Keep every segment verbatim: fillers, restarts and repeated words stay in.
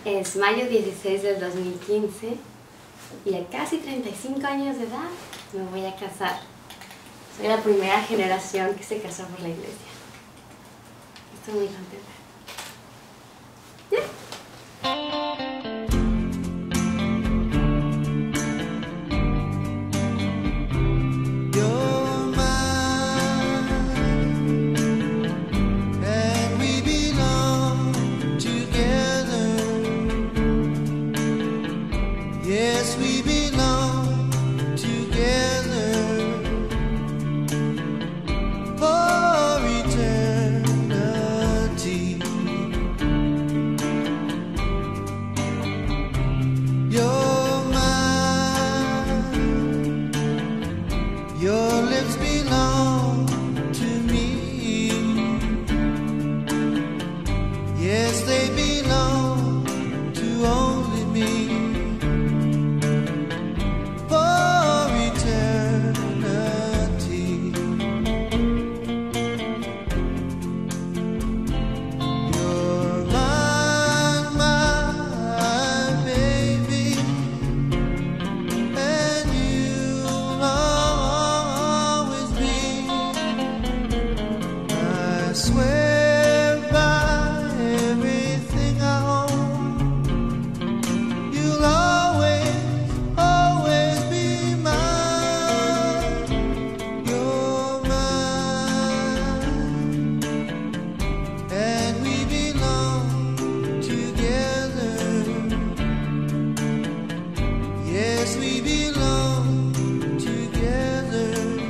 Es mayo dieciséis del dos mil quince y a casi treinta y cinco años de edad me voy a casar. Soy la primera generación que se casó por la iglesia. Estoy muy contenta. Yes, we belong together for eternity. You're mine, your lips belong to me. Yes, they belong to only me. I swear by everything I own, you'll always, always be mine. You're mine, and we belong together. Yes, we belong together.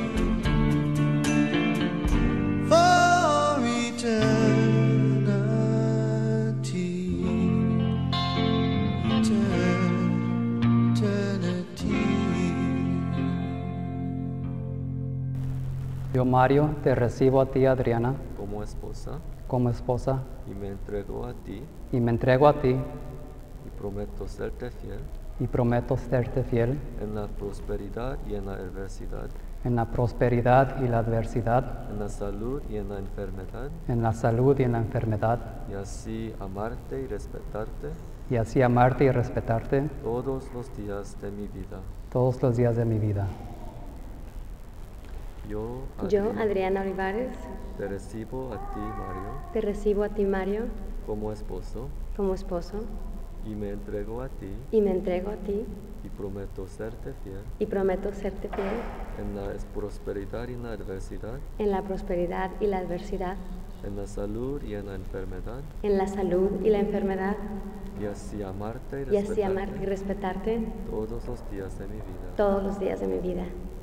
Yo, Mario, te recibo a ti, Adriana, como esposa como esposa y me entrego a ti y me entrego a ti y prometo serte fiel y prometo serte fiel en la prosperidad y en la adversidad, en la prosperidad y la adversidad, en la salud y en la enfermedad, en la salud y en la enfermedad, y así amarte y respetarte y así amarte y respetarte todos los días de mi vida. todos los días de mi vida. Yo, Yo, Adri, Adriana Olivares, te recibo a ti, Mario, te recibo a ti, Mario, como esposo como esposo y me entrego a ti y me entrego a ti y prometo serte fiel y prometo serte fiel en la prosperidad y en la adversidad, en la prosperidad y la adversidad, en la salud y en la enfermedad, en la salud y la enfermedad, y así amarte y y así amarte y respetarte respetarte todos los días de mi vida. todos los días de mi vida.